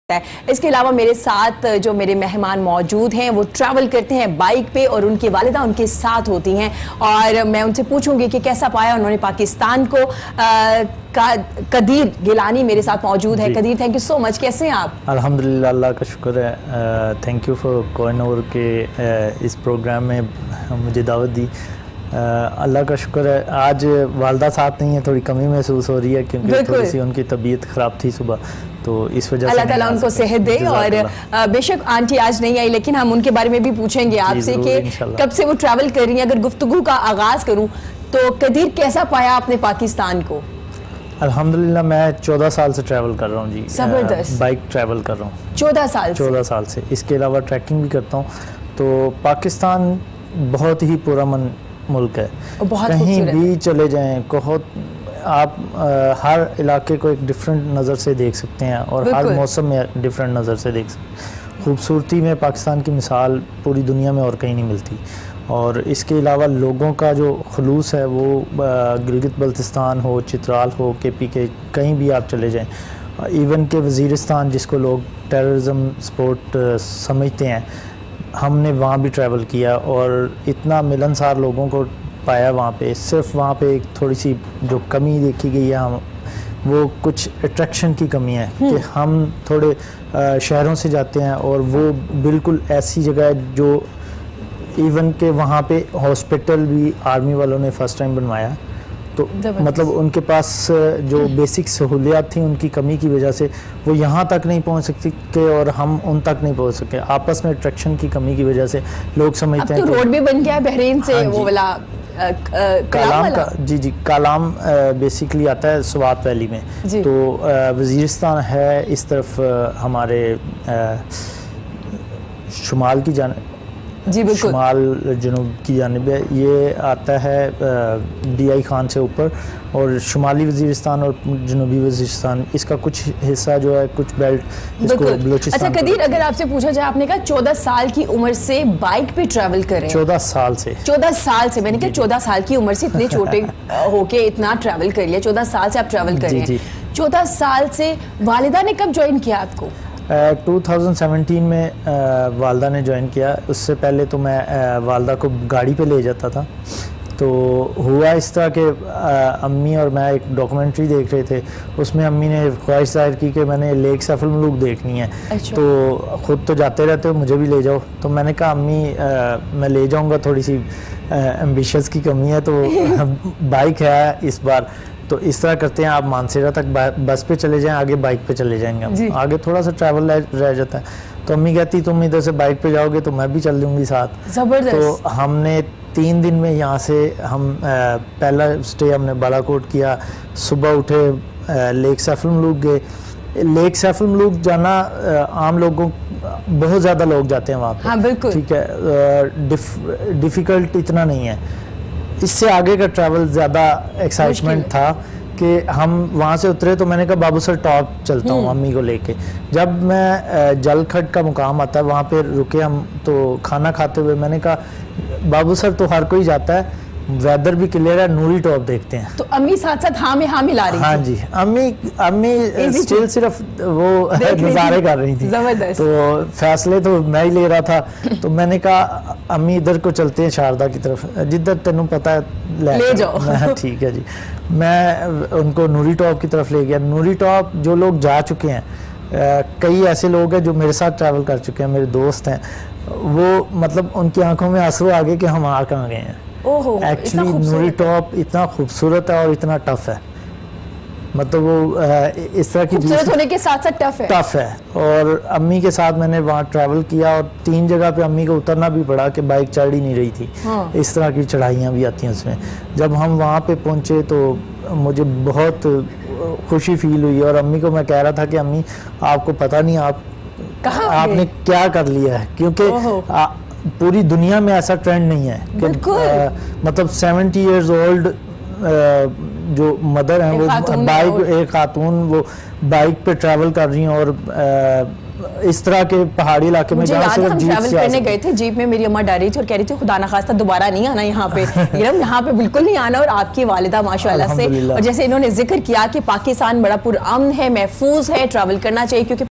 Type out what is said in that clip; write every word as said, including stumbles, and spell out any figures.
इसके अलावा मेरे साथ जो मेरे मेहमान मौजूद हैं वो ट्रैवल करते हैं बाइक पे और उनकी वालिदा उनके साथ होती हैं और मैं उनसे पूछूंगी कि कैसा पाया उन्होंने पाकिस्तान को। आ, का, कदीर गिलानी मेरे साथ मौजूद है। Qadir, thank you so much, कैसे हैं आप? अल्हम्दुलिल्लाह, अल्लाह का शुक्र है। थैंक यू फॉर कोहिनूर के uh, इस प्रोग्राम में मुझे दावत दी। अल्लाह का शुक्र है। आज वालदा साथ नहीं है, थोड़ी कमी महसूस हो रही है क्योंकि थोड़ी सी उनकी तबीयत ख़राब थी सुबह, तो इस वजह से अल्लाह ताला उनको सेहत दे। और बेशक आंटी आज नहीं आई, लेकिन हम उनके बारे में भी पूछेंगे आपसे कि कब से वो ट्रैवल कर रही हैं। अगर गुफ्तगू का आगाज़ करूँ तो कदीर, कैसा पाया आपने पाकिस्तान को? अल्हम्दुलिल्लाह, मैं चौदह साल से ट्रैवल कर रहा हूँ जी। ज़बरदस्त। बाइक ट्रैवल कर रहा हूँ चौदह साल चौदह साल से। इसके अलावा ट्रैकिंग भी करता हूँ। तो पाकिस्तान बहुत ही पुरअमन मुल्क है, कहीं भी चले जाएं बहुत आप आ, हर इलाके को एक डिफरेंट नज़र से देख सकते हैं और हर मौसम में डिफरेंट नज़र से देख सकते हैं। खूबसूरती में पाकिस्तान की मिसाल पूरी दुनिया में और कहीं नहीं मिलती। और इसके अलावा लोगों का जो खलूस है वो गिलगित बल्तिस्तान हो, चित्राल हो, के पी के, कहीं भी आप चले जाएं, इवन के वज़ीरिस्तान जिसको लोग टेररिज्म स्पोर्ट समझते हैं, हमने वहाँ भी ट्रैवल किया और इतना मिलनसार लोगों को पाया वहाँ पे। सिर्फ वहाँ पे एक थोड़ी सी जो कमी देखी गई है, हम वो कुछ अट्रैक्शन की कमी है कि हम थोड़े शहरों से जाते हैं और वो बिल्कुल ऐसी जगह है जो इवन के वहाँ पे हॉस्पिटल भी आर्मी वालों ने फर्स्ट टाइम बनवाया। तो मतलब उनके पास जो बेसिक सहूलियात थी उनकी कमी की वजह से वो यहाँ तक नहीं पहुँच सकती के और हम उन तक नहीं पहुँच सके। आपस में अट्रैक्शन की कमी की वजह से लोग समझते हैं तो रोड भी बन गया है बहरीन से। हाँ, वो वाला कालाम का जी जी कालाम बेसिकली आता है स्वात वैली में। तो वज़ीरिस्तान है इस तरफ हमारे शुमाल की जान जी बिल्कुल, शुमाल जनूब की जानिब है। ये आता है डी आई खान से ऊपर और शुमाली वज़ीरिस्तान और जनूबी वज़ीरिस्तान, इसका कुछ हिस्सा जो है कुछ बेल्ट इसको बलूचिस्तान। अच्छा कदीर, अगर आपसे पूछा जाए, आपने कहा चौदह साल की उम्र से बाइक पे ट्रैवल कर रहे हैं। चौदह साल से चौदह साल से मैंने कहा चौदह साल की उम्र से इतने छोटे होके इतना ट्रैवल कर लिया। चौदह साल से आप ट्रैवल कर रहे हैं। चौदह साल से वालिदा ने कब ज्वाइन किया आपको? टू थाउजेंड सेवेंटीन में uh, वालदा ने ज्वाइन किया। उससे पहले तो मैं uh, वालदा को गाड़ी पे ले जाता था। तो हुआ इस तरह के uh, अम्मी और मैं एक डॉक्यूमेंट्री देख रहे थे, उसमें अम्मी ने ख्वाहिश जाहिर की कि मैंने लेक सैफुल मलूक देखनी है। अच्छा। तो ख़ुद तो जाते रहते हो, मुझे भी ले जाओ। तो मैंने कहा अम्मी uh, मैं ले जाऊँगा, थोड़ी सी एम्बिशस uh, की कमी है तो बाइक है इस बार। तो इस तरह करते हैं, आप मानसेरा तक बस पे चले जाएं, आगे बाइक पे चले जाएंगे हम, आगे थोड़ा सा ट्रैवल रह जाता है। तो अम्मी कहती तुम इधर से बाइक पे जाओगे तो मैं भी चल दूंगी साथ। ज़बरदस्त। तो हमने तीन दिन में यहाँ से हम आ, पहला स्टे हमने बालाकोट किया। सुबह उठे आ, लेक सैफुल मलूक गए। लेक सैफुल मलूक जाना आ, आम लोगों बहुत ज़्यादा लोग जाते हैं वहाँ पर। हाँ बिल्कुल, ठीक है, डिफ़िकल्ट इतना नहीं है। इससे आगे का ट्रैवल ज़्यादा एक्साइटमेंट था कि हम वहाँ से उतरे तो मैंने कहा बाबू सर टॉप चलता हूँ अम्मी को लेके। जब मैं जलखट का मुकाम आता है वहाँ पे रुके हम, तो खाना खाते हुए मैंने कहा बाबू सर तो हर कोई जाता है, वेदर भी क्लियर है, नूरी टॉप देखते हैं। तो अम्मी साथ साथ हाँ में हाँ मिला रही हाँ थी। जी, अम्मी अम्मी स्टिल सिर्फ वो नज़ारे कर रही थी। जबरदस्त। तो फैसले तो मैं ही ले रहा था। तो मैंने कहा अम्मी इधर को चलते हैं, शारदा की तरफ, जिधर तेनों पता है ले, ले जाओ। ठीक है जी। मैं उनको नूरी टॉप की तरफ ले गया। नूरी टॉप जो लोग जा चुके हैं, कई ऐसे लोग हैं जो मेरे साथ ट्रैवल कर चुके हैं, मेरे दोस्त हैं, वो मतलब उनकी आंखों में आंसू आ गए कि हम आ कहाँ गए हैं। एक्चुअली नूरी टॉप इतना खूबसूरत है और इतना टफ है, मतलब वो इस तरह की खूबसूरत होने के साथ साथ टफ है टफ है और अम्मी के साथ मैंने वहाँ ट्रैवल किया और तीन जगह पे अम्मी को उतरना भी पड़ा कि बाइक चढ़ ही नहीं रही थी। हाँ। इस तरह की चढ़ाइयाँ भी आती हैं उसमें। जब हम वहाँ पे पहुँचे तो मुझे बहुत खुशी फील हुई और अम्मी को मैं कह रहा था कि अम्मी आपको पता नहीं आप कहाँ आपने क्या कर लिया है, क्योंकि पूरी दुनिया में ऐसा ट्रेंड नहीं है कि आ, मतलब सेवेंटी इयर्स ओल्ड जो मदर हैं वो बाइक, एक खातून वो बाइक पे ट्रैवल कर रही हैं और आ, इस तरह के पहाड़ी इलाके में जहाँ से हम ट्रैवल करने गए थे, जीप में मेरी अम्मा डर रही थी और कह रही थी खुदा ना खास्ता दोबारा नहीं आना यहाँ पे। यहाँ पे बिल्कुल नहीं आना। और आपकी वालिदा माशाल्लाह से, और जैसे इन्होंने जिक्र किया कि पाकिस्तान बड़ा पुरअमन है, महफूज है, ट्रैवल करना चाहिए क्योंकि